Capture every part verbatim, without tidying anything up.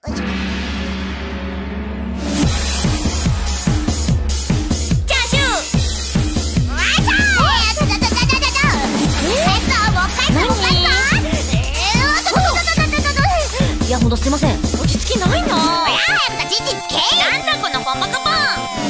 いや、ほんとすいません、落ち着きないな。 落ち着け。なんだこのポンポコポン。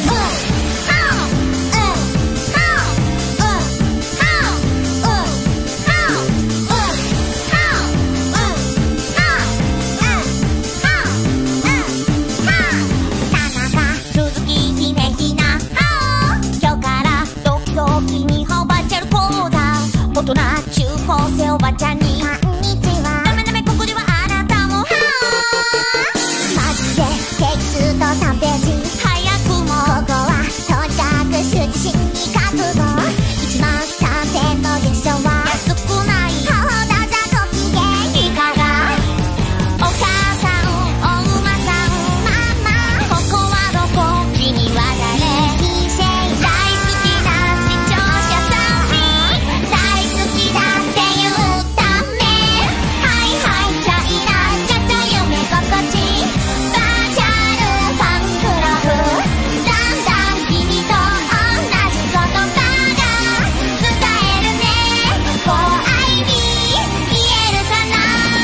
大人中高生おばちゃんにこんにちは。ダメダメ、ここではあなたもはーマジでテイクとさんページ早くもここはとにかく羞恥心に活動いちまんさんぜんの月賞は安くないほどじゃご機嫌いかがお母さんお馬さんママここはどこ君は誰人生大好きな視聴者さんに大好きだっていうためはいはいチャイナチャチャ夢心地バーチャルファンクラブだんだん君と同じ言葉が伝えるねご愛に言えるかな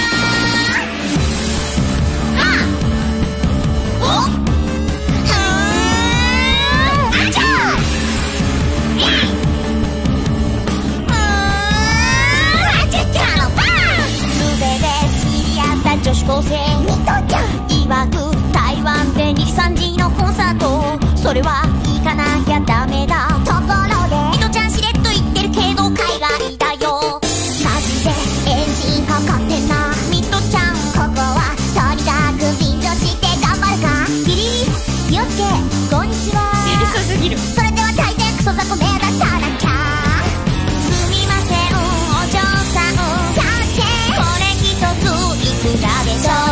はっおっふーんあちゃーえい女子高生ミトちゃん曰く台湾でに、さんじのコンサートそれは行かなきゃダメだところでミトちゃんしれっと言ってるけど海外だよマジでエンジンかかってんなミトちゃんここはとにかく便乗して頑張るかビリー気をつけこんにちはうるさすぎるそれでは大抵クソ雑魚目指さなきゃすみませんお嬢さんだってこれ一ついくらでしょう